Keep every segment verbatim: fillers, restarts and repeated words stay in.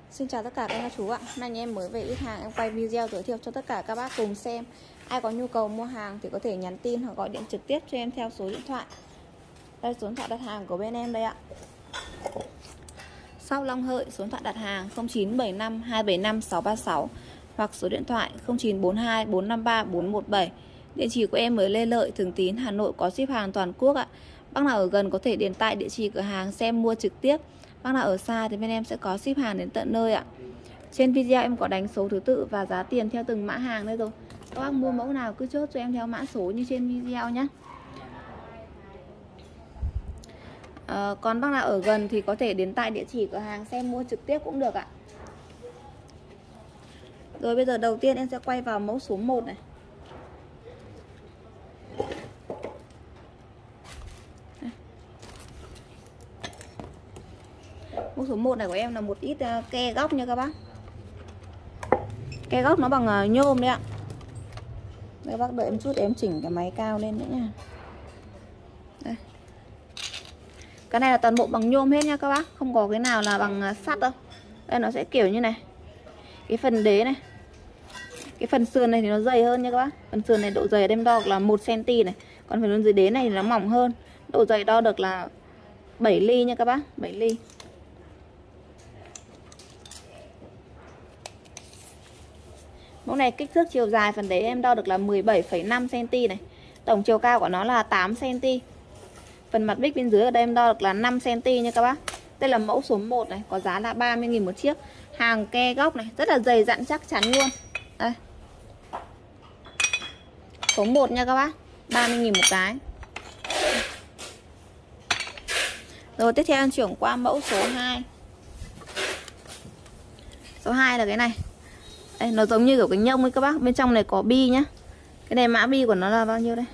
Xin chào tất cả các anh chú ạ. Hôm nay em mới về ít hàng, em quay video giới thiệu cho tất cả các bác cùng xem. Ai có nhu cầu mua hàng thì có thể nhắn tin hoặc gọi điện trực tiếp cho em theo số điện thoại. Đây số điện thoại đặt hàng của bên em đây ạ. Shop Long Hợi, số điện thoại đặt hàng không chín bảy năm hai bảy năm sáu ba sáu hoặc số điện thoại không chín bốn hai bốn năm ba bốn một bảy. Địa chỉ của em ở Lê Lợi, Thường Tín, Hà Nội, có ship hàng toàn quốc ạ. Bác nào ở gần có thể đến tại địa chỉ cửa hàng xem mua trực tiếp. Bác nào ở xa thì bên em sẽ có ship hàng đến tận nơi ạ. Trên video em có đánh số thứ tự và giá tiền theo từng mã hàng đây rồi. Các bác mua mẫu nào cứ chốt cho em theo mã số như trên video nhé. À, còn bác nào ở gần thì có thể đến tại địa chỉ cửa hàng xem mua trực tiếp cũng được ạ. Rồi bây giờ đầu tiên em sẽ quay vào mẫu số một này. Mẫu số một này của em là một ít uh, ke góc nha các bác. Ke góc nó bằng uh, nhôm đấy ạ. Đây, bác đợi em chút để em chỉnh cái máy cao lên nữa nha. Đây. Cái này là toàn bộ bằng nhôm hết nha các bác, không có cái nào là bằng uh, sắt đâu. Đây nó sẽ kiểu như này. Cái phần đế này, cái phần sườn này thì nó dày hơn nha các bác. Phần sườn này độ dày đem đo là một xăng ti mét này. Còn phần dưới đế này thì nó mỏng hơn. Độ dày đo được là bảy ly nha các bác, bảy ly. Mẫu này kích thước chiều dài phần đế em đo được là mười bảy phẩy năm xăng ti mét này. Tổng chiều cao của nó là tám xăng ti mét. Phần mặt bích bên dưới ở đây em đo được là năm xăng ti mét nha các bác. Đây là mẫu số một này, có giá là ba mươi nghìn một chiếc. Hàng ke góc này, rất là dày dặn chắc chắn luôn. Đây. Số một nha các bác, ba mươi nghìn một cái. Rồi tiếp theo em chuyển qua mẫu số hai. Số hai là cái này. Đây, nó giống như kiểu cái nhông ấy các bác. Bên trong này có bi nhá. Cái này mã bi của nó là bao nhiêu đây?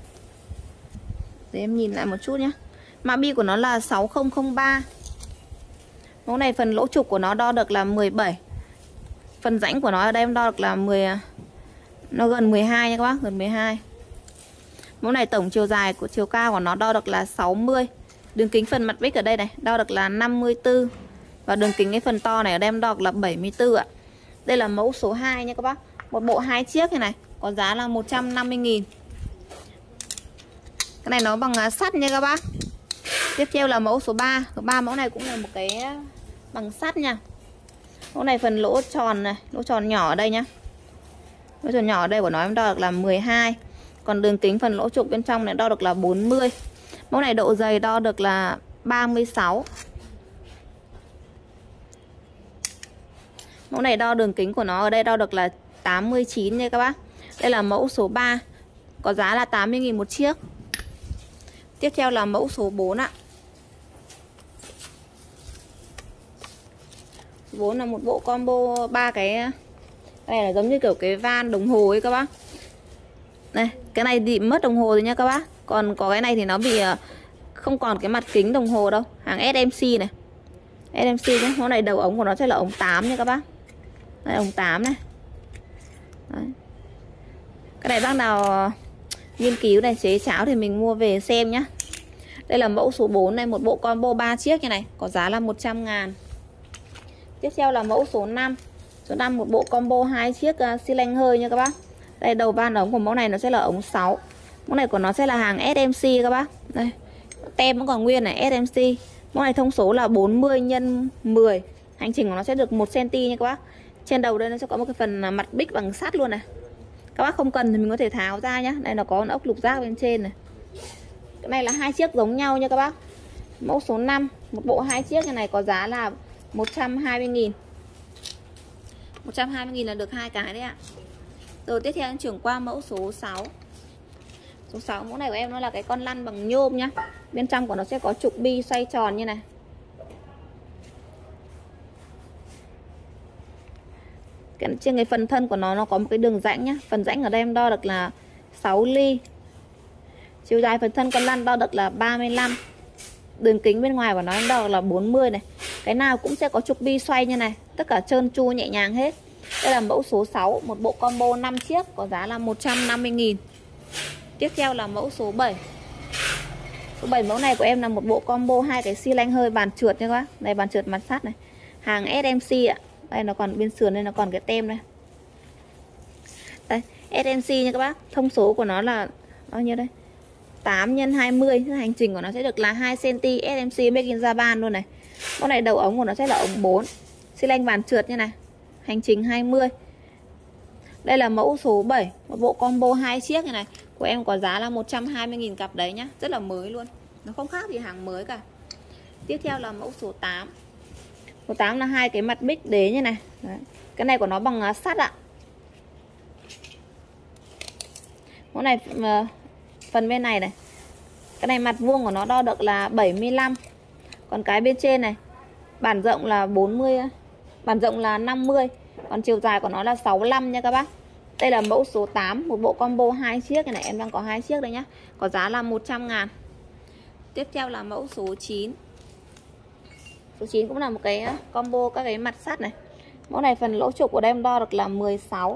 Để em nhìn lại một chút nhé. Mã bi của nó là sáu không không ba. Mẫu này phần lỗ trục của nó đo được là mười bảy. Phần rãnh của nó ở đây em đo được là mười. Nó gần mười hai nha các bác, gần mười hai. Mẫu này tổng chiều dài của chiều cao của nó đo được là sáu mươi. Đường kính phần mặt bích ở đây này đo được là năm mươi tư. Và đường kính cái phần to này ở đây em đo được là bảy mươi tư ạ. Đây là mẫu số hai nha các bác. Một bộ hai chiếc này này, có giá là một trăm năm mươi nghìn. Cái này nó bằng sắt nha các bác. Tiếp theo là mẫu số ba. Số ba mẫu này cũng là một cái bằng sắt nha. Mẫu này phần lỗ tròn này, lỗ tròn nhỏ ở đây nhá. Lỗ tròn nhỏ ở đây của nó em đo được là mười hai. Còn đường kính phần lỗ trục bên trong này đo được là bốn mươi. Mẫu này độ dày đo được là ba mươi sáu. Mẫu này đo đường kính của nó ở đây đo được là tám mươi chín nha các bác. Đây là mẫu số ba, có giá là tám mươi nghìn một chiếc. Tiếp theo là mẫu số bốn ạ. Số bốn là một bộ combo ba cái. Cái này là giống như kiểu cái van đồng hồ ấy các bác. Này, cái này bị mất đồng hồ rồi nha các bác. Còn có cái này thì nó bị không còn cái mặt kính đồng hồ đâu. Hàng ét em xê này. ét em xê nhé. Mẫu này đầu ống của nó sẽ là ống tám nha các bác. Đây ống tám này. Đấy. Cái này bác nào nghiên cứu này chế cháo thì mình mua về xem nhá. Đây là mẫu số bốn này, một bộ combo ba chiếc như này, có giá là một trăm ngàn. Tiếp theo là mẫu số năm. Số năm một bộ combo hai chiếc uh, xi lanh hơi nha các bác. Đây đầu van ống của mẫu này nó sẽ là ống sáu. Mẫu này của nó sẽ là hàng ét em xê các bác. Đây. Tem vẫn còn nguyên này, ét em xê. Mẫu này thông số là bốn mươi nhân mười. Hành trình của nó sẽ được một xăng ti mét nha các bác. Trên đầu đây nó sẽ có một cái phần mặt bích bằng sắt luôn này. Các bác không cần thì mình có thể tháo ra nhá. Đây nó có ốc lục giác bên trên này. Cái này là hai chiếc giống nhau nha các bác. Mẫu số năm, một bộ hai chiếc như này có giá là một trăm hai mươi nghìn. một trăm hai mươi nghìn là được hai cái đấy ạ. Rồi tiếp theo em chuyển qua mẫu số sáu. Số sáu mẫu này của em nó là cái con lăn bằng nhôm nhá. Bên trong của nó sẽ có trục bi xoay tròn như này. Cái, trên cái phần thân của nó nó có một cái đường rãnh nhá. Phần rãnh ở đây em đo được là sáu ly. Chiều dài phần thân con lăn đo được là ba mươi lăm. Đường kính bên ngoài của nó em đo được là bốn mươi này. Cái nào cũng sẽ có trục bi xoay như này. Tất cả trơn tru nhẹ nhàng hết. Đây là mẫu số sáu, một bộ combo năm chiếc, có giá là một trăm năm mươi nghìn. Tiếp theo là mẫu số bảy. Số bảy mẫu này của em là một bộ combo hai cái xi lanh hơi bàn trượt nha các bác. Đây bàn trượt mặt sắt này. Hàng ét em xê ạ. Đây nó còn bên sườn đây nó còn cái tem đây. Đây, ét em xê nha các bác. Thông số của nó là bao nhiêu đây? tám nhân hai mươi. Hành trình của nó sẽ được là hai xăng-ti-mét. ét em xê Made in Japan luôn này. Con này đầu ống của nó sẽ là ống bốn. Xi lanh vàn trượt như này. Hành trình hai mươi. Đây là mẫu số bảy, một bộ combo hai chiếc như này. Của em có giá là một trăm hai mươi nghìn cặp đấy nhá. Rất là mới luôn. Nó không khác gì hàng mới cả. Tiếp theo là mẫu số tám. Số tám là hai cái mặt bích đế như này. Đấy. Cái này của nó bằng sắt ạ. Mẫu này phần bên này này. Cái này mặt vuông của nó đo được là bảy mươi lăm. Còn cái bên trên này, bản rộng là bốn mươi, bản rộng là năm mươi, còn chiều dài của nó là sáu mươi lăm nha các bác. Đây là mẫu số tám, một bộ combo hai chiếc này, này em đang có hai chiếc đây nhá. Có giá là một trăm ngàn. Tiếp theo là mẫu số chín. Số chín cũng là một cái combo các cái mặt sắt này. Mẫu này phần lỗ trục của em đo được là mười sáu.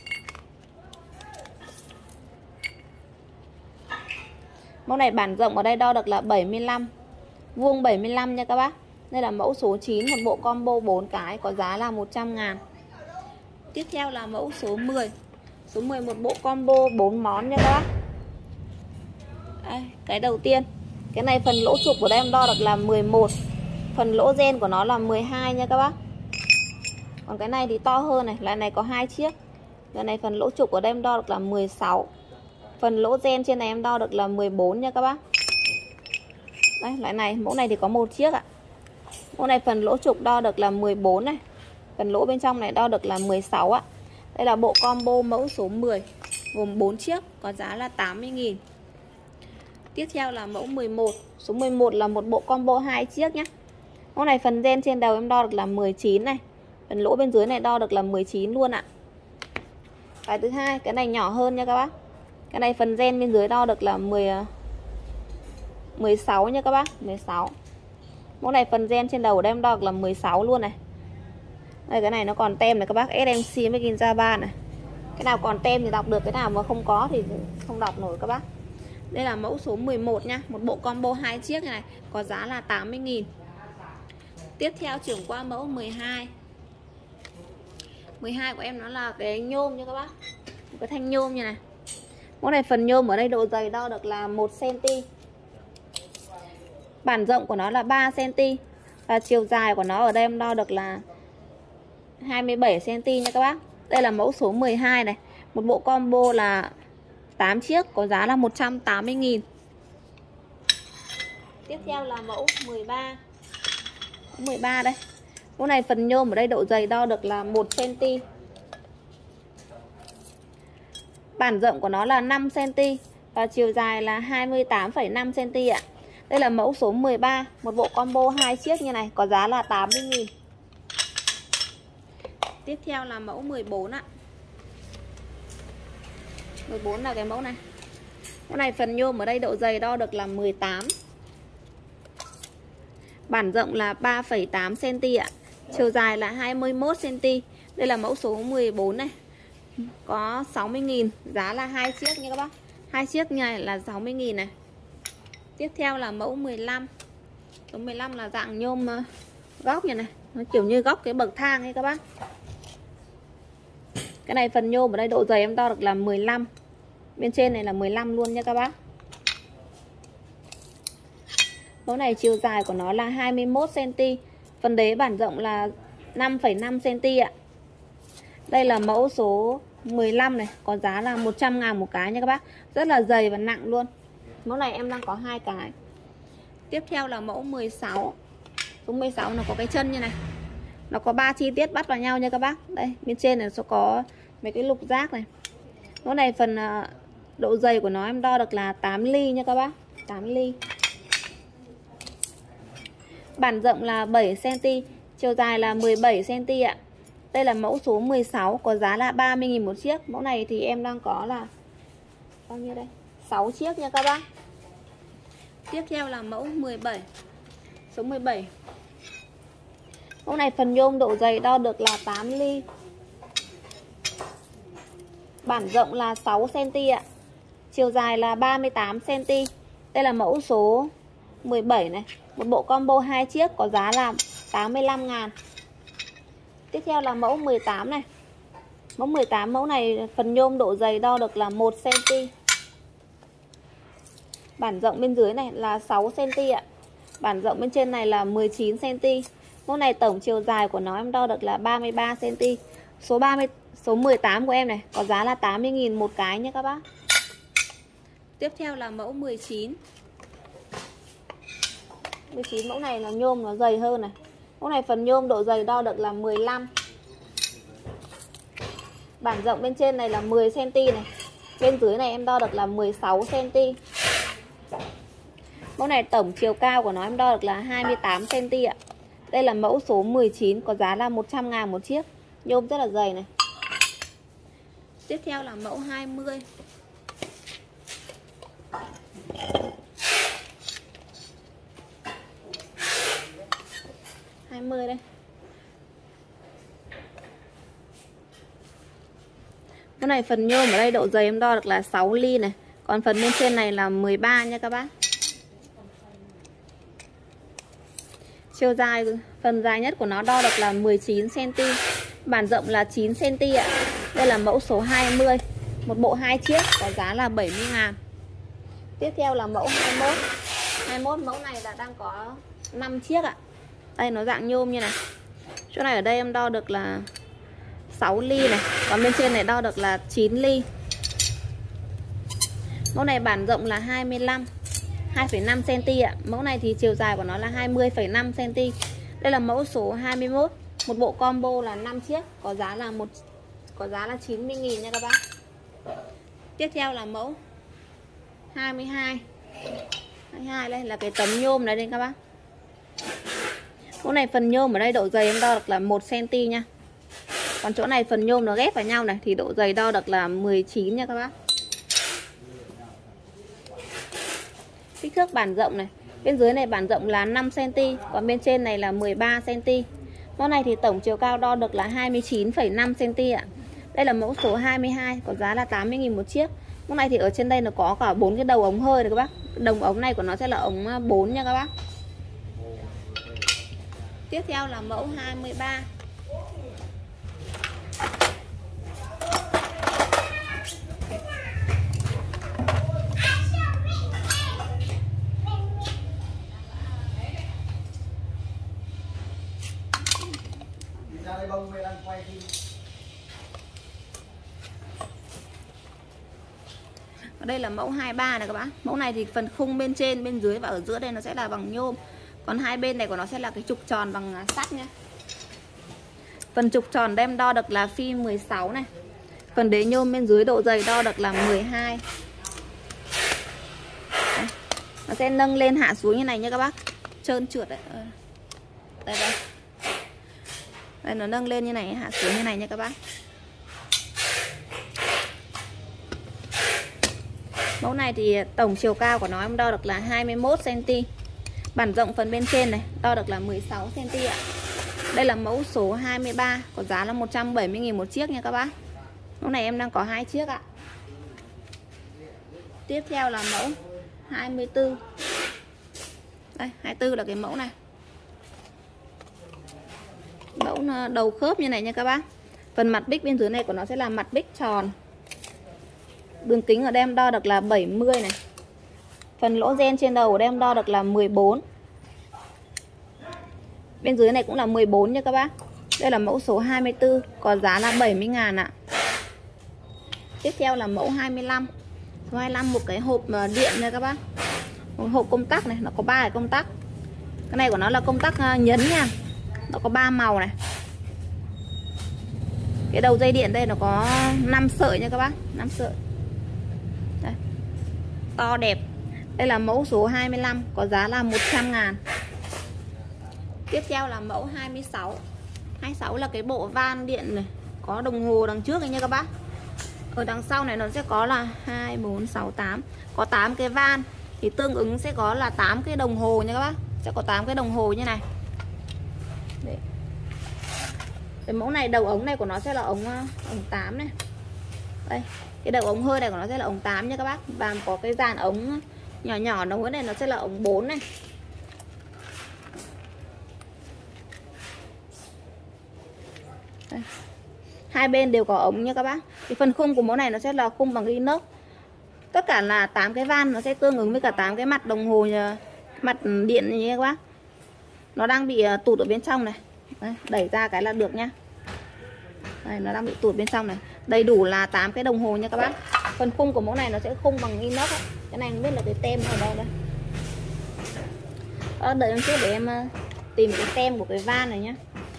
Mẫu này bản rộng ở đây đo được là bảy mươi lăm, vuông bảy mươi lăm nha các bác. Đây là mẫu số chín, một bộ combo bốn cái, có giá là một trăm ngàn. Tiếp theo là mẫu số mười. Số mười, một bộ combo bốn món nha các bác. Đây, cái đầu tiên. Cái này phần lỗ trục của đây em đo được là mười một. Phần lỗ gen của nó là mười hai nha các bác. Còn cái này thì to hơn này, loại này có hai chiếc. Loại này phần lỗ trục của đây em đo được là mười sáu. Phần lỗ gen trên này em đo được là mười bốn nha các bác. Đây, loại này, mẫu này thì có một chiếc ạ. Mẫu này phần lỗ trục đo được là mười bốn này. Phần lỗ bên trong này đo được là mười sáu ạ. Đây là bộ combo mẫu số mười, gồm bốn chiếc, có giá là tám mươi nghìn. Tiếp theo là mẫu mười một. Số mười một là một bộ combo hai chiếc nhé. Mẫu này phần gen trên đầu em đo được là mười chín này. Phần lỗ bên dưới này đo được là mười chín luôn ạ. Cái thứ hai, cái này nhỏ hơn nha các bác. Cái này phần gen bên dưới đo được là mười, mười sáu nha các bác, mười sáu. Mẫu này phần gen trên đầu của em đo được là mười sáu luôn này. Đây, cái này nó còn tem này các bác, ét em xê Made in Japan này. Cái nào còn tem thì đọc được, cái nào mà không có thì không đọc nổi các bác. Đây là mẫu số mười một nha, một bộ combo hai chiếc này, có giá là tám mươi nghìn. Tiếp theo chuyển qua mẫu mười hai. mười hai của em nó là cái nhôm nha các bác. Một cái thanh nhôm như này. Mẫu này phần nhôm ở đây độ dày đo được là một xăng-ti-mét. Bản rộng của nó là ba xăng-ti-mét. Và chiều dài của nó ở đây em đo được là hai mươi bảy xăng-ti-mét nha các bác. Đây là mẫu số mười hai này. Một bộ combo là tám chiếc, có giá là một trăm tám mươi nghìn. Tiếp theo là mẫu mười ba. mười ba đây. Mẫu này phần nhôm ở đây độ dày đo được là một xăng-ti-mét. Bản rộng của nó là năm xăng-ti-mét. Và chiều dài là hai mươi tám phẩy năm xăng-ti-mét ạ. Đây là mẫu số mười ba, một bộ combo hai chiếc như này, có giá là tám mươi nghìn. Tiếp theo là mẫu mười bốn ạ. mười bốn là cái mẫu này. Mẫu này phần nhôm ở đây độ dày đo được là mười tám. Bản rộng là ba phẩy tám xăng-ti-mét ạ. Chiều dài là hai mươi mốt xăng-ti-mét. Đây là mẫu số mười bốn này. Có sáu mươi nghìn, giá là hai chiếc nha các bác. Hai chiếc như này là sáu mươi nghìn này. Tiếp theo là mẫu mười lăm. Số mười lăm là dạng nhôm góc như này, nó kiểu như góc cái bậc thang ấy các bác. Cái này phần nhôm ở đây độ dày em đo được là mười lăm. Bên trên này là mười lăm luôn nha các bác. Mẫu này chiều dài của nó là hai mươi mốt xăng-ti-mét. Phần đế bản rộng là năm phẩy năm xăng-ti-mét ạ. Đây là mẫu số mười lăm này, có giá là một trăm ngàn một cái nha các bác. Rất là dày và nặng luôn. Mẫu này em đang có hai cái. Tiếp theo là mẫu mười sáu. Số mười sáu nó có cái chân như này. Nó có ba chi tiết bắt vào nhau nha các bác. Đây, bên trên này sẽ có mấy cái lục giác này. Mẫu này phần độ dày của nó em đo được là tám ly nha các bác, tám ly. Bản rộng là bảy xăng-ti-mét, chiều dài là mười bảy xăng-ti-mét ạ. Đây là mẫu số mười sáu, có giá là ba mươi nghìn một chiếc. Mẫu này thì em đang có là bao nhiêu đây? sáu chiếc nha các bác. Tiếp theo là mẫu mười bảy. Số mười bảy. Mẫu này phần nhôm độ dày đo được là tám ly. Bản rộng là sáu xăng-ti-mét ạ. Chiều dài là ba mươi tám xăng-ti-mét. Đây là mẫu số mười bảy này. Một bộ combo hai chiếc, có giá là tám mươi lăm ngàn. Tiếp theo là mẫu mười tám này. Mẫu mười tám, mẫu này phần nhôm độ dày đo được là một xăng ti mét. Bản rộng bên dưới này là sáu xăng ti mét ạ. Bản rộng bên trên này là mười chín xăng ti mét. Mẫu này tổng chiều dài của nó em đo được là ba mươi ba xăng ti mét. Số ba mươi số mười tám của em này có giá là tám mươi nghìn một cái nhé các bác. Tiếp theo là mẫu mười chín. mười chín mẫu này là nhôm nó dày hơn này. Mẫu này phần nhôm độ dày đo được là mười lăm. Bản rộng bên trên này là mười xăng ti mét này. Bên dưới này em đo được là mười sáu xăng ti mét. Mẫu này tổng chiều cao của nó em đo được là hai mươi tám xăng ti mét ạ. Đây là mẫu số mười chín, có giá là một trăm ngàn một chiếc. Nhôm rất là dày này. Tiếp theo là mẫu hai mươi. hai mươi đây. Cái này phần nhôm ở đây độ dày em đo được là sáu ly này. Còn phần bên trên này là mười ba nha các bác. Chiều dài, phần dài nhất của nó đo được là mười chín xăng ti mét. Bản rộng là chín xăng ti mét ạ. Đây là mẫu số hai mươi. Một bộ hai chiếc có giá là bảy mươi ngàn. Tiếp theo là mẫu hai mươi mốt. hai mươi mốt mẫu này là đang có năm chiếc ạ. Đây nó dạng nhôm như này. Chỗ này ở đây em đo được là sáu ly này. Còn bên trên này đo được là chín ly. Mẫu này bản rộng là hai mươi lăm, hai phẩy năm xăng ti mét ạ. Mẫu này thì chiều dài của nó là hai mươi phẩy năm xăng ti mét. Đây là mẫu số hai mươi mốt. Một bộ combo là năm chiếc, có giá là một có giá là chín mươi nghìn nha các bác. Tiếp theo là mẫu hai mươi hai. hai mươi hai đây là cái tấm nhôm này đây các bác. Mẫu này phần nhôm ở đây độ dày em đo được là một xăng ti mét nha. Còn chỗ này phần nhôm nó ghép vào nhau này thì độ dày đo được là mười chín nha các bác. Kích thước bản rộng này, bên dưới này bản rộng là năm xăng ti mét, còn bên trên này là mười ba xăng ti mét. Mẫu này thì tổng chiều cao đo được là hai mươi chín phẩy năm xăng ti mét ạ. Đây là mẫu số hai mươi hai, có giá là tám mươi nghìn một chiếc. Mẫu này thì ở trên đây nó có cả bốn cái đầu ống hơi này các bác. Đồng ống này của nó sẽ là ống bốn nha các bác. Tiếp theo là mẫu hai mươi ba. Ở đây là mẫu hai mươi ba này các bác. Mẫu này thì phần khung bên trên, bên dưới và ở giữa đây nó sẽ là bằng nhôm. Còn hai bên này của nó sẽ là cái trục tròn bằng sắt nha. Phần trục tròn đem đo được là phi mười sáu này. Phần đế nhôm bên dưới độ dày đo được là mười hai. Đấy. Nó sẽ nâng lên hạ xuống như này nha các bác. Trơn trượt đấy. Đây đây. Đây nó nâng lên như này, hạ xuống như này nha các bác. Mẫu này thì tổng chiều cao của nó em đo được là hai mươi mốt xăng ti mét. Bản rộng phần bên trên này đo được là mười sáu xăng ti mét ạ. Đây là mẫu số hai mươi ba, có giá là một trăm bảy mươi nghìn một chiếc nha các bác. Mẫu này em đang có hai chiếc ạ. Tiếp theo là mẫu hai mươi tư. Đây, hai mươi tư là cái mẫu này. Mẫu đầu khớp như này nha các bác. Phần mặt bích bên dưới này của nó sẽ là mặt bích tròn. Đường kính ở đây em đo được là bảy mươi này. Phần lỗ gen trên đầu ở đây em đo được là mười bốn. Bên dưới này cũng là mười bốn nha các bác. Đây là mẫu số hai mươi tư, có giá là bảy mươi ngàn ạ. Tiếp theo là mẫu hai mươi lăm. Số hai mươi lăm một cái hộp điện nha các bác. Một hộp công tắc này, nó có ba cái công tắc. Cái này của nó là công tắc nhấn nha. Nó có ba màu này. Cái đầu dây điện đây nó có năm sợi nha các bác, năm sợi. Đây. To đẹp. Đây là mẫu số hai mươi lăm, có giá là một trăm ngàn. Tiếp theo là mẫu hai mươi sáu. hai mươi sáu là cái bộ van điện này, có đồng hồ đằng trước này nha các bác. Ở đằng sau này nó sẽ có là hai, bốn, sáu, tám. Có tám cái van thì tương ứng sẽ có là tám cái đồng hồ nha các bác. Sẽ có tám cái đồng hồ như này. Đấy. Cái mẫu này đầu ống này của nó sẽ là ống ống tám này. Đây, cái đầu ống hơi này của nó sẽ là ống tám nha các bác. Và có cái dàn ống nhỏ nhỏ nối này nó sẽ là ống bốn này. Đây. Hai bên đều có ống nha các bác. Thì phần khung của mẫu này nó sẽ là khung bằng inox. Tất cả là tám cái van, nó sẽ tương ứng với cả tám cái mặt đồng hồ, mặt điện như các bác. Nó đang bị tụt ở bên trong này. Đây, đẩy ra cái là được nhá. Đây, nó đang bị tụt bên trong này. Đầy đủ là tám cái đồng hồ nha các bác. Phần khung của mẫu này nó sẽ khung bằng inox ấy. Cái này không biết là cái tem ở đâu đây. Đó, đợi em chút để em tìm cái tem của cái van này nhá.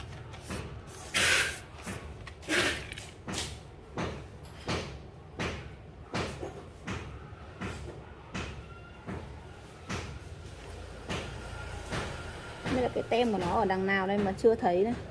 Đây là cái tem của nó ở đằng nào đây mà chưa thấy đây.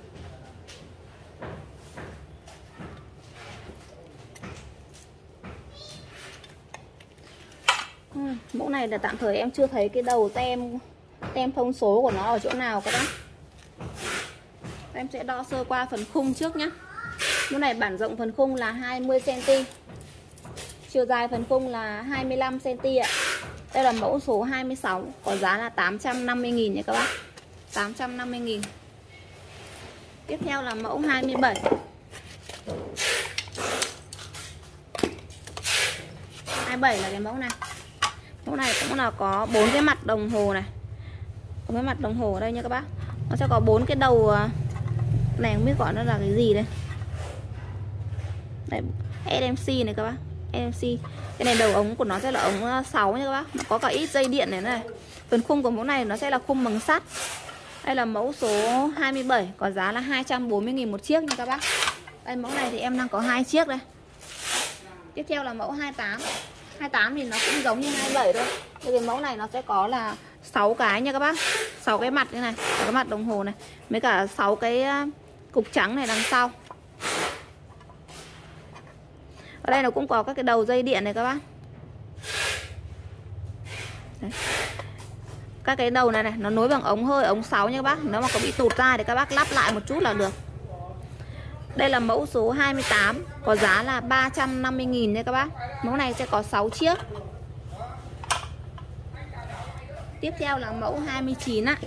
Ừ, mẫu này là tạm thời em chưa thấy cái đầu tem tem thông số của nó ở chỗ nào các bác. Em sẽ đo sơ qua phần khung trước nhé. Mẫu này bản rộng phần khung là hai mươi xăng-ti-mét, chiều dài phần khung là hai mươi lăm xăng-ti-mét ạ. Đây là mẫu số hai mươi sáu, có giá là tám trăm năm mươi nghìn nha các bác. tám trăm năm mươi nghìn. Tiếp theo là mẫu hai mươi bảy. hai mươi bảy là cái mẫu này. Mẫu này cũng là có bốn cái mặt đồng hồ này. Có cái mặt đồng hồ ở đây nha các bác. Nó sẽ có bốn cái đầu này, không biết gọi nó là cái gì đây. Đây, ét em xê này các bác. ét em xê. Cái này đầu ống của nó sẽ là ống sáu nha các bác. Nó có cả ít dây điện này này. Phần khung của mẫu này nó sẽ là khung bằng sắt. Đây là mẫu số hai mươi bảy, có giá là hai trăm bốn mươi nghìn một chiếc nha các bác. Đây, mẫu này thì em đang có hai chiếc đây. Tiếp theo là mẫu hai mươi tám. hai mươi tám thì nó cũng giống như hai mươi bảy thôi. Cái mẫu này nó sẽ có là sáu cái nha các bác. sáu cái mặt như này, sáu cái mặt đồng hồ này, với cả sáu cái cục trắng này đằng sau. Ở đây nó cũng có các cái đầu dây điện này các bác. Đấy. Các cái đầu này này nó nối bằng ống hơi, ống sáu nha các bác. Nếu mà có bị tụt ra thì các bác lắp lại một chút là được. Đây là mẫu số hai mươi tám, có giá là ba trăm năm mươi nghìn nha các bác. Mẫu này sẽ có sáu chiếc. Tiếp theo là mẫu hai mươi chín ạ.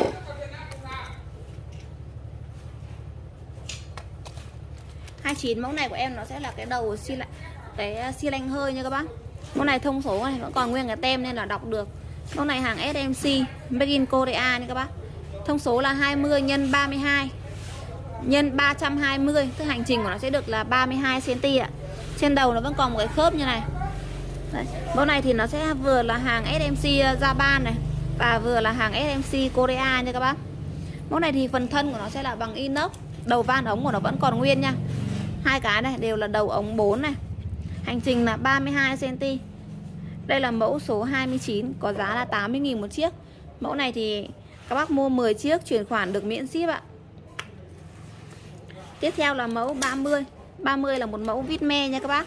hai mươi chín mẫu này của em nó sẽ là cái đầu xi lanh, cái xi lanh hơi nha các bác. Mẫu này thông số này vẫn còn nguyên cái tem nên là đọc được. Mẫu này hàng ét em xê Made in Korea nha các bác. Thông số là hai mươi nhân ba mươi hai nhân ba trăm hai mươi, tức hành trình của nó sẽ được là ba mươi hai xăng-ti-mét ạ. Trên đầu nó vẫn còn một cái khớp như này. Đấy. Mẫu này thì nó sẽ vừa là hàng ét em xê Japan này và vừa là hàng ét em xê Korea nha các bác. Mẫu này thì phần thân của nó sẽ là bằng inox. Đầu van ống của nó vẫn còn nguyên nha. Hai cái này đều là đầu ống bốn này. Hành trình là ba mươi hai xăng-ti-mét. Đây là mẫu số hai mươi chín, có giá là tám mươi nghìn một chiếc. Mẫu này thì các bác mua mười chiếc chuyển khoản được miễn ship ạ. Tiếp theo là mẫu ba mươi. ba mươi là một mẫu vít me nha các bác.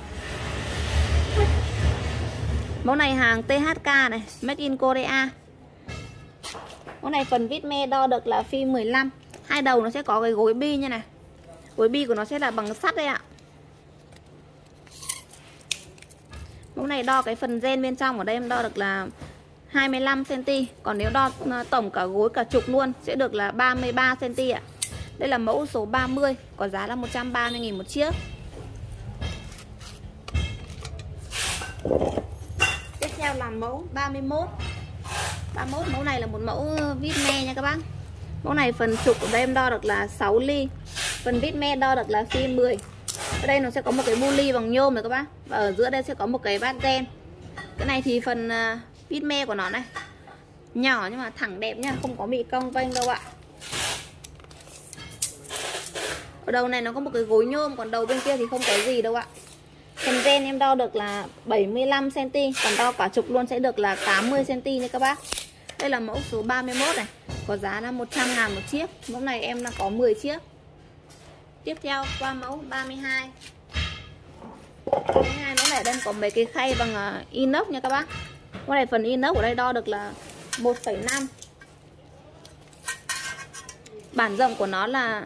Mẫu này hàng tê hát ca này, Made in Korea. Mẫu này phần vít me đo được là phi mười lăm. Hai đầu nó sẽ có cái gối bi như này. Gối bi của nó sẽ là bằng sắt đây ạ. Mẫu này đo cái phần gen bên trong ở đây em đo được là hai mươi lăm xăng-ti-mét. Còn nếu đo tổng cả gối cả trục luôn sẽ được là ba mươi ba xăng-ti-mét ạ. Đây là mẫu số ba mươi, có giá là một trăm ba mươi nghìn một chiếc. Tiếp theo là mẫu ba mươi mốt. ba mươi mốt mẫu này là một mẫu vít me nha các bác. Mẫu này phần trục của đây em đo được là sáu ly. Phần vít me đo được là phi mười. Ở đây nó sẽ có một cái bu ly bằng nhôm này các bác. Và ở giữa đây sẽ có một cái bát gen. Cái này thì phần vít me của nó này nhỏ nhưng mà thẳng đẹp nha, không có bị cong vênh đâu ạ. Ở đầu này nó có một cái gối nhôm, còn đầu bên kia thì không có gì đâu ạ. Phần gen em đo được là bảy mươi lăm xăng-ti-mét, còn đo cả trục luôn sẽ được là tám mươi xăng-ti-mét nha các bác. Đây là mẫu số ba mươi mốt này, có giá là một trăm ngàn một chiếc. Mẫu này em đang có mười chiếc. Tiếp theo qua mẫu ba mươi hai. ba mươi hai mẫu này đây có mấy cái khay bằng inox nha các bác. Mẫu này phần inox ở đây đo được là một phẩy năm. Bản rộng của nó là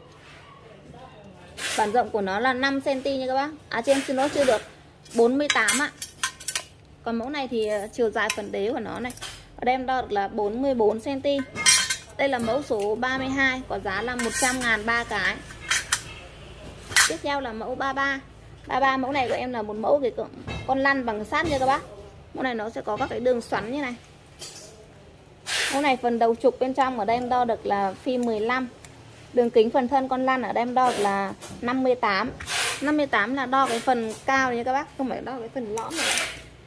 Bản rộng của nó là năm xăng-ti-mét nha các bác. À trên xin lỗi chưa được bốn mươi tám ạ. Còn mẫu này thì chiều dài phần đế của nó này ở đây em đo được là bốn mươi bốn xăng-ti-mét. Đây là mẫu số ba mươi hai, có giá là một trăm ngàn ba cái. Tiếp theo là mẫu ba ba. ba mươi ba mẫu này của em là một mẫu cái con lăn bằng sắt nha các bác. Mẫu này nó sẽ có các cái đường xoắn như này. Mẫu này phần đầu trục bên trong ở đây em đo được là phi mười lăm. Đường kính phần thân con lăn ở đây em đo được là năm mươi tám. năm mươi tám là đo cái phần cao nha các bác, không phải đo cái phần lõm này.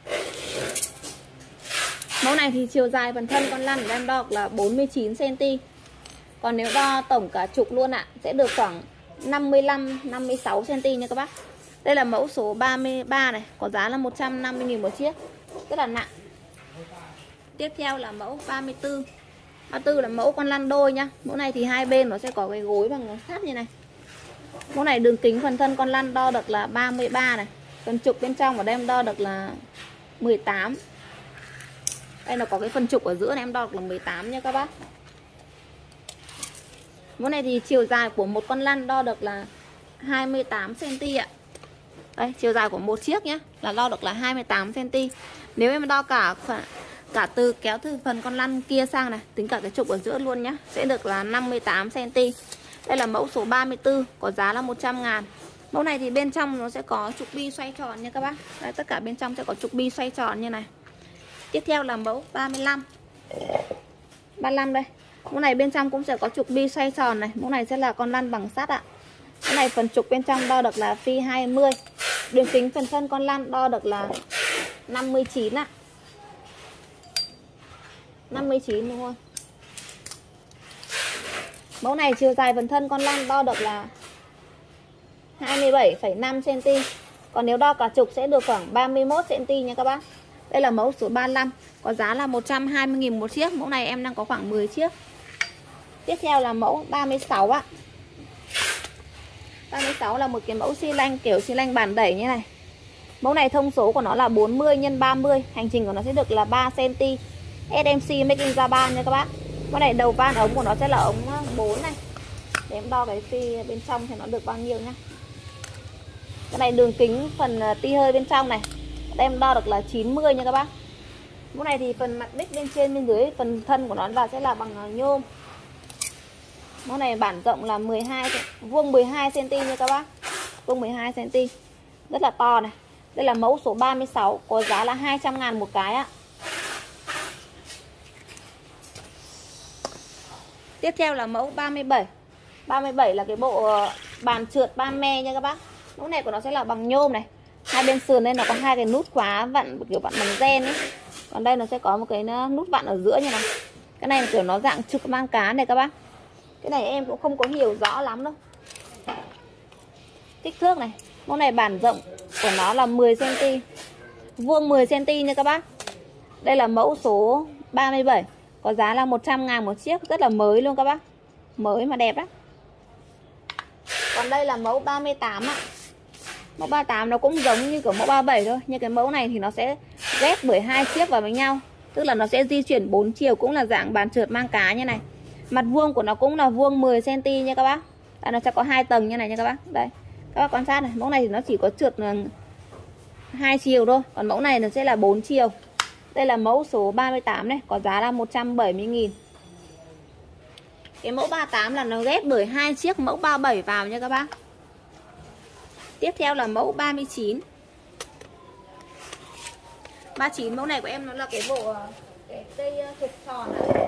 Mẫu này thì chiều dài phần thân con lăn ở đây em đo được là bốn mươi chín xăng ti mét. Còn nếu đo tổng cả trục luôn ạ, sẽ được khoảng năm mươi lăm năm mươi sáu xăng ti mét nha các bác. Đây là mẫu số ba mươi ba này, có giá là một trăm năm mươi nghìn một chiếc, rất là nặng. Tiếp theo là mẫu ba mươi tư. ba mươi tư là mẫu con lăn đôi nhá. Mẫu này thì hai bên nó sẽ có cái gối bằng sắt như này. Mẫu này đường kính phần thân con lăn đo được là ba mươi ba này. Phần trục bên trong ở đây em đo được là mười tám. Đây nó có cái phần trục ở giữa này em đo được là mười tám nha các bác. Mẫu này thì chiều dài của một con lăn đo được là hai mươi tám xăng ti mét ạ. Đây, chiều dài của một chiếc nhé là đo được là hai mươi tám xăng ti mét. Nếu em đo cả cả từ kéo từ phần con lăn kia sang này, tính cả cái trục ở giữa luôn nhá, sẽ được là năm mươi tám xăng ti mét. Đây là mẫu số ba mươi tư, có giá là một trăm ngàn. Mẫu này thì bên trong nó sẽ có trục bi xoay tròn nha các bác. Đây, tất cả bên trong sẽ có trục bi xoay tròn như này. Tiếp theo là mẫu ba mươi lăm. ba mươi lăm đây. Mẫu này bên trong cũng sẽ có trục bi xoay tròn này. Mẫu này sẽ là con lăn bằng sắt ạ. Mẫu này phần trục bên trong đo được là phi hai mươi. Đường kính phần thân con lăn đo được là năm mươi chín ạ. năm mươi chín đúng không? Mẫu này chiều dài phần thân con lăn đo được là hai mươi bảy phẩy năm xăng ti mét. Còn nếu đo cả trục sẽ được khoảng ba mươi mốt xăng ti mét nha các bác. Đây là mẫu số ba mươi lăm, có giá là một trăm hai mươi nghìn một chiếc. Mẫu này em đang có khoảng mười chiếc. Tiếp theo là mẫu ba mươi sáu ạ. ba mươi sáu là một cái mẫu xi lanh kiểu xi lanh bàn đẩy như này. Mẫu này thông số của nó là bốn mươi nhân ba mươi. Hành trình của nó sẽ được là ba xăng ti mét. ét em xê Made in Japan nha các bác. Mẫu này đầu van ống của nó sẽ là ống bốn này. Để em đo cái phi bên trong thì nó được bao nhiêu nhá. Cái này đường kính phần ti hơi bên trong này, đây em đo được là chín mươi nha các bác. Mẫu này thì phần mặt đích bên trên bên dưới phần thân của nó là sẽ là bằng nhôm. Mẫu này bản rộng là mười hai vuông mười hai xăng ti mét nha các bác. Vuông mười hai xăng ti mét. Rất là to này. Đây là mẫu số ba mươi sáu, có giá là hai trăm ngàn một cái ạ. Tiếp theo là mẫu ba mươi bảy. ba mươi bảy là cái bộ bàn trượt ba me nha các bác. Mẫu này của nó sẽ là bằng nhôm này. Hai bên sườn đây nó có hai cái nút khóa vặn kiểu vặn bằng ren ấy. Còn đây nó sẽ có một cái nút vặn ở giữa như này. Cái này kiểu nó dạng trục mang cá này các bác. Cái này em cũng không có hiểu rõ lắm đâu. Kích thước này, mẫu này bản rộng của nó là mười xăng ti mét, vuông mười xăng ti mét nha các bác. Đây là mẫu số ba mươi bảy, có giá là một trăm ngàn một chiếc, rất là mới luôn các bác. Mới mà đẹp đó. Còn đây là mẫu ba mươi tám ạ. Mẫu ba mươi tám nó cũng giống như của mẫu ba mươi bảy thôi, nhưng cái mẫu này thì nó sẽ ghép bởi hai chiếc vào với nhau. Tức là nó sẽ di chuyển bốn chiều, cũng là dạng bàn trượt mang cá như này. Mặt vuông của nó cũng là vuông mười xăng ti mét nha các bác. Đây, nó sẽ có hai tầng như này nha các bác. Đây, các bác quan sát này, mẫu này thì nó chỉ có trượt hai chiều thôi, còn mẫu này nó sẽ là bốn chiều. Đây là mẫu số ba mươi tám này, có giá là một trăm bảy mươi nghìn. Cái mẫu ba mươi tám là nó ghép bởi hai chiếc mẫu ba mươi bảy vào nha các bác. Tiếp theo là mẫu ba mươi chín. ba mươi chín mẫu này của em nó là cái bộ cái cây trục tròn này.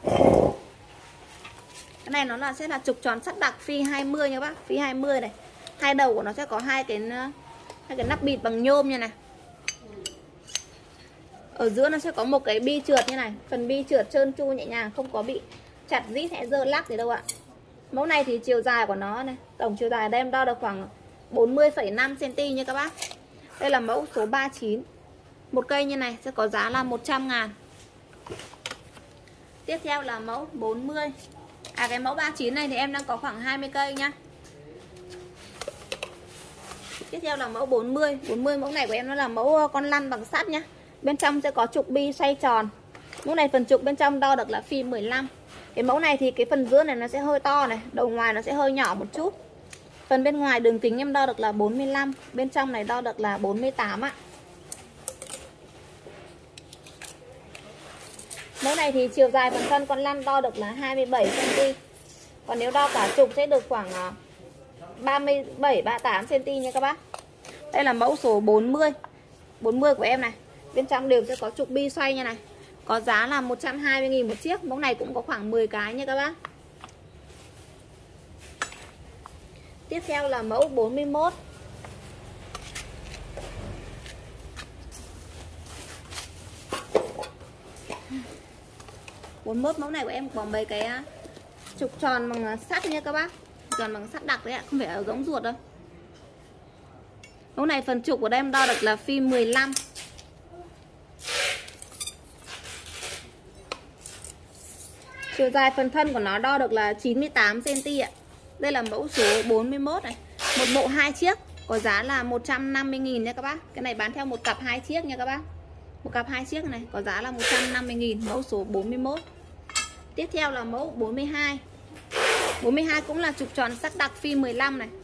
Cái này nó là sẽ là trục tròn sắt đặc phi hai mươi nha các bác, phi hai mươi này. Hai đầu của nó sẽ có hai cái hai cái nắp bịt bằng nhôm như này. Ở giữa nó sẽ có một cái bi trượt như này, phần bi trượt trơn tru nhẹ nhàng, không có bị chặt rít hay dơ lắc gì đâu ạ. Mẫu này thì chiều dài của nó này, tổng chiều dài đây em đo được khoảng bốn mươi phẩy năm xăng ti mét nha các bác. Đây là mẫu số ba mươi chín. Một cây như này sẽ có giá là một trăm ngàn. Tiếp theo là mẫu bốn mươi. À cái mẫu ba mươi chín này thì em đang có khoảng hai mươi cây nhá. Tiếp theo là mẫu bốn mươi. bốn mươi mẫu này của em nó là mẫu con lăn bằng sắt nhá. Bên trong sẽ có trục bi xoay tròn. Mẫu này phần trục bên trong đo được là phi mười lăm. Cái mẫu này thì cái phần giữa này nó sẽ hơi to này, đầu ngoài nó sẽ hơi nhỏ một chút. Phần bên ngoài đường kính em đo được là bốn mươi lăm, bên trong này đo được là bốn mươi tám ạ. Mẫu này thì chiều dài phần thân con lăn đo được là hai mươi bảy xăng ti mét. Còn nếu đo cả trục sẽ được khoảng ba mươi bảy ba mươi tám xăng ti mét nha các bác. Đây là mẫu số bốn mươi. bốn mươi của em này. Bên trong đều sẽ có trục bi xoay như này. Có giá là một trăm hai mươi nghìn một chiếc. Mẫu này cũng có khoảng mười cái nha các bác. Tiếp theo là mẫu bốn mươi mốt. bốn mươi mốt mẫu này của em có mấy cái trục tròn bằng sắt nha các bác. Tròn bằng sắt đặc đấy ạ, không phải ở giống ruột đâu. Mẫu này phần trục của em đo được là phim mười lăm. Chiều dài phần thân của nó đo được là chín mươi tám xăng ti mét ạ. Đây là mẫu số bốn mươi mốt này. Một bộ hai chiếc, có giá là một trăm năm mươi nghìn nha các bác. Cái này bán theo một cặp hai chiếc nha các bác. Một cặp hai chiếc này có giá là một trăm năm mươi nghìn, mẫu số bốn mươi mốt. Tiếp theo là mẫu bốn mươi hai. bốn mươi hai cũng là trục tròn sắt đặc phim mười lăm này.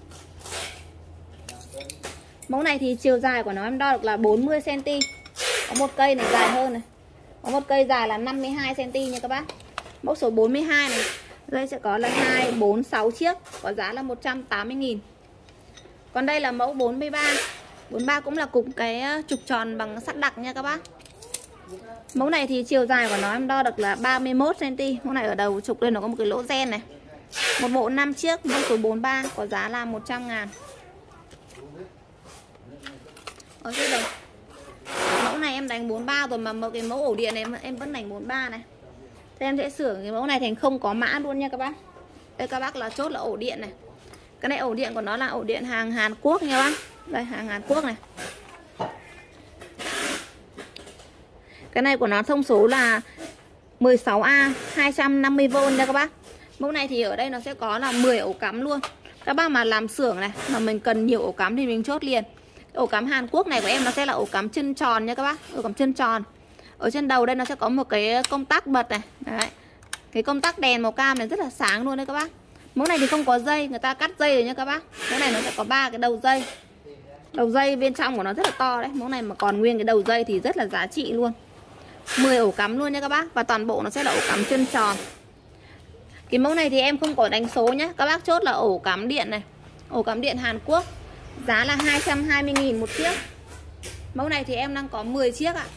Mẫu này thì chiều dài của nó em đo được là bốn mươi xăng ti mét. Có một cây này dài hơn này. Có một cây dài là năm mươi hai xăng ti mét nha các bác. Mẫu số bốn mươi hai này. Đây sẽ có là hai, bốn, sáu chiếc. Có giá là một trăm tám mươi nghìn. Còn đây là mẫu bốn mươi ba. bốn mươi ba cũng là cục cái trục tròn bằng sắt đặc nha các bác. Mẫu này thì chiều dài của nó em đo được là ba mươi mốt xăng ti mét. Mẫu này ở đầu trục lên nó có một cái lỗ ren này. Một bộ năm chiếc, mẫu số bốn mươi ba có giá là một trăm ngàn. Ở đây rồi. Mẫu này em đánh bốn mươi ba rồi mà một cái mẫu ổ điện này em vẫn đánh bốn mươi ba này. Thế em sẽ sửa cái mẫu này thành không có mã luôn nha các bác. Đây các bác là chốt là ổ điện này. Cái này ổ điện của nó là ổ điện hàng Hàn Quốc nha bác. Đây hàng Hàn Quốc này. Cái này của nó thông số là mười sáu A hai trăm năm mươi vôn nha các bác. Mẫu này thì ở đây nó sẽ có là mười ổ cắm luôn. Các bác mà làm xưởng này mà mình cần nhiều ổ cắm thì mình chốt liền. Ổ cắm Hàn Quốc này của em nó sẽ là ổ cắm chân tròn nha các bác. Ổ cắm chân tròn. Ở trên đầu đây nó sẽ có một cái công tắc bật này. Đấy. Cái công tắc đèn màu cam này rất là sáng luôn đấy các bác. Mẫu này thì không có dây, người ta cắt dây rồi nha các bác. Mẫu này nó sẽ có ba cái đầu dây. Đầu dây bên trong của nó rất là to đấy. Mẫu này mà còn nguyên cái đầu dây thì rất là giá trị luôn. mười ổ cắm luôn nha các bác. Và toàn bộ nó sẽ là ổ cắm chân tròn. Cái mẫu này thì em không có đánh số nhé. Các bác chốt là ổ cắm điện này. Ổ cắm điện Hàn Quốc. Giá là hai trăm hai mươi nghìn một chiếc. Mẫu này thì em đang có mười chiếc ạ.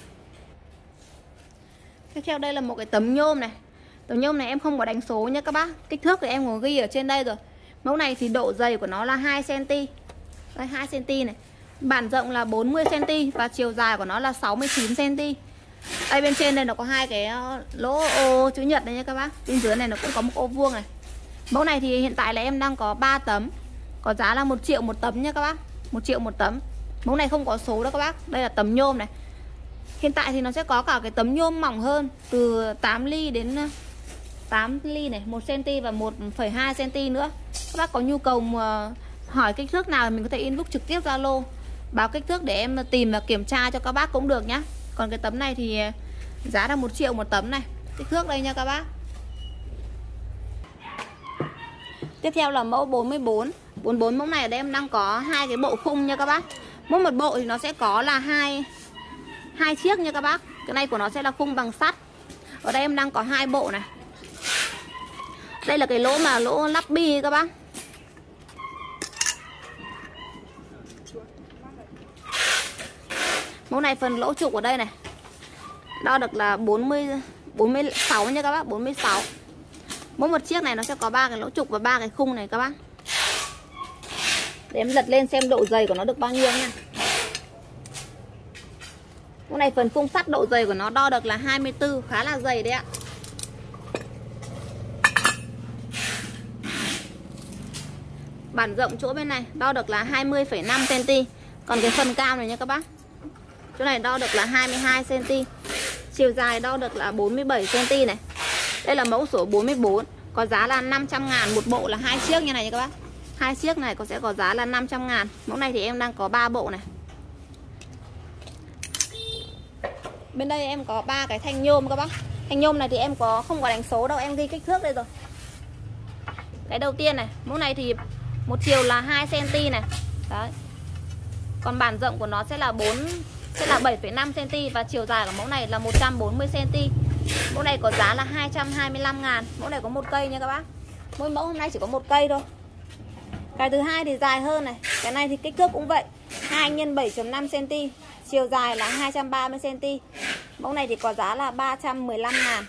Tiếp theo đây là một cái tấm nhôm này. Tấm nhôm này em không có đánh số nhé các bác. Kích thước thì em có ghi ở trên đây rồi. Mẫu này thì độ dày của nó là hai xăng ti mét. Đây hai xăng ti mét này. Bản rộng là bốn mươi xăng ti mét. Và chiều dài của nó là sáu mươi chín xăng ti mét. Đây bên trên đây nó có hai cái lỗ ô chữ nhật này nha các bác. Bên dưới này nó cũng có một ô vuông này. Mẫu này thì hiện tại là em đang có ba tấm. Có giá là một triệu một tấm nha các bác. Một triệu một tấm. Mẫu này không có số đâu các bác. Đây là tấm nhôm này. Hiện tại thì nó sẽ có cả cái tấm nhôm mỏng hơn. Từ tám ly đến tám ly này, một xăng ti mét và một phẩy hai xăng ti mét nữa. Các bác có nhu cầu mà hỏi kích thước nào thì mình có thể inbox trực tiếp Zalo, báo kích thước để em tìm và kiểm tra cho các bác cũng được nhá. Còn cái tấm này thì giá là một triệu một tấm này. Kích thước đây nha các bác. Tiếp theo là mẫu bốn mươi bốn. bốn mươi bốn mẫu này ở đây em đang có hai cái bộ khung nha các bác. Mỗi một bộ thì nó sẽ có là hai hai chiếc nha các bác. Cái này của nó sẽ là khung bằng sắt. Ở đây em đang có hai bộ này. Đây là cái lỗ mà lỗ lắp bi các bác. Mẫu này phần lỗ trục ở đây này. Đo được là bốn mươi bốn mươi sáu nha các bác, bốn mươi sáu. Mỗi một chiếc này nó sẽ có ba cái lỗ trục và ba cái khung này các bác. Để em lật lên xem độ dày của nó được bao nhiêu nha. Mẫu này phần khung sắt độ dày của nó đo được là hai mươi tư, khá là dày đấy ạ. Bản rộng chỗ bên này đo được là hai mươi phẩy năm xăng ti mét. Còn cái phần cam này nha các bác. Chỗ này đo được là hai mươi hai xăng ti mét. Chiều dài đo được là bốn mươi bảy xăng ti mét này. Đây là mẫu số bốn mươi bốn. Có giá là năm trăm ngàn một bộ là hai chiếc như này nha các bác. Hai chiếc này có sẽ có giá là năm trăm ngàn. Mẫu này thì em đang có ba bộ này. Bên đây em có ba cái thanh nhôm các bác. Thanh nhôm này thì em có không có đánh số đâu, em ghi kích thước đây rồi. Cái đầu tiên này, mẫu này thì một chiều là hai xăng ti mét này. Đấy. Còn bản rộng của nó sẽ là bốn sẽ là bảy phẩy năm xăng ti mét và chiều dài của mẫu này là một trăm bốn mươi xăng ti mét. Mẫu này có giá là hai trăm hai mươi lăm ngàn. Mẫu này có một cây nha các bác. Mỗi mẫu hôm nay chỉ có một cây thôi. Cái thứ hai thì dài hơn này. Cái này thì kích thước cũng vậy, hai nhân bảy chấm năm xăng-ti-mét, chiều dài là hai trăm ba mươi xăng-ti-mét. Mẫu này thì có giá là ba trăm mười lăm ngàn.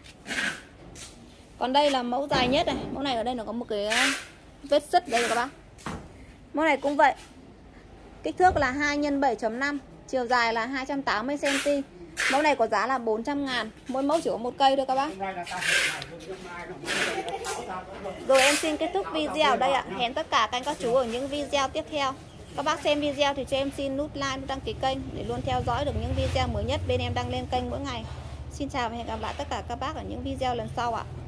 Còn đây là mẫu dài nhất này. Mẫu này ở đây nó có một cái vết sứt đây các bác. Mẫu này cũng vậy, kích thước là hai nhân bảy chấm năm, chiều dài là hai trăm tám mươi xăng-ti-mét. Mẫu này có giá là bốn trăm ngàn. Mỗi mẫu chỉ có một cây thôi các bác. Rồi em xin kết thúc video ở đây ạ. Hẹn tất cả các anh các chú ở những video tiếp theo. Các bác xem video thì cho em xin nút like, nút đăng ký kênh để luôn theo dõi được những video mới nhất bên em đăng lên kênh mỗi ngày. Xin chào và hẹn gặp lại tất cả các bác ở những video lần sau ạ.